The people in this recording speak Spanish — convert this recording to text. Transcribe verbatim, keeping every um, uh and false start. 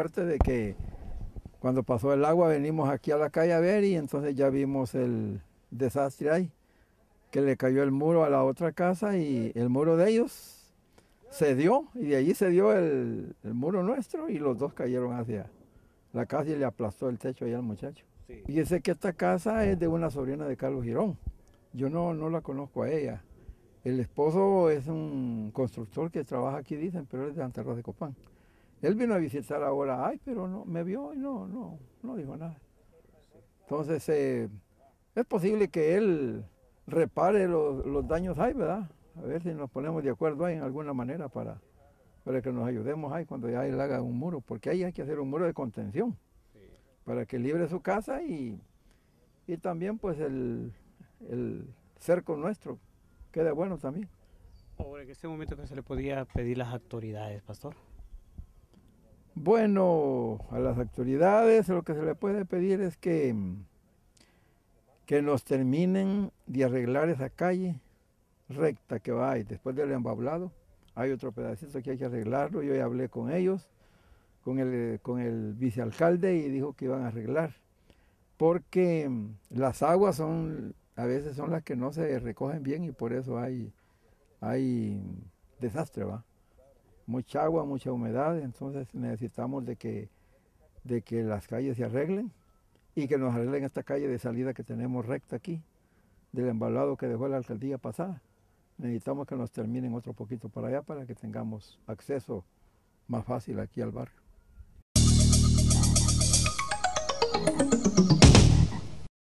suerte de que cuando pasó el agua venimos aquí a la calle a ver y entonces ya vimos el desastre ahí, que le cayó el muro a la otra casa y el muro de ellos se dio y de allí se dio el, el muro nuestro y los dos cayeron hacia la casa y le aplastó el techo ahí al muchacho. Sí. Fíjese que esta casa es de una sobrina de Carlos Girón. Yo no, no la conozco a ella. El esposo es un constructor que trabaja aquí, dicen, pero es de Santa Rosa de Copán. Él vino a visitar ahora, ay, pero no, me vio y no, no, no dijo nada. Entonces, eh, es posible que él repare los, los daños ahí, ¿verdad? A ver si nos ponemos de acuerdo ahí en alguna manera para, para que nos ayudemos ahí cuando ya él haga un muro, porque ahí hay que hacer un muro de contención para que libre su casa y, y también pues el, el cerco nuestro quede bueno también. Ahora, en este momento, ¿qué se le podía pedir las autoridades, pastor? Bueno, a las autoridades lo que se le puede pedir es que, que nos terminen de arreglar esa calle recta que va ahí. Después del embablado, hay otro pedacito que hay que arreglarlo. Yo ya hablé con ellos, con el, con el vicealcalde y dijo que iban a arreglar. Porque las aguas son, a veces son las que no se recogen bien y por eso hay, hay desastre, ¿va? Mucha agua, mucha humedad, entonces necesitamos de que, de que las calles se arreglen y que nos arreglen esta calle de salida que tenemos recta aquí, del embalado que dejó la alcaldía pasada. Necesitamos que nos terminen otro poquito para allá para que tengamos acceso más fácil aquí al barrio.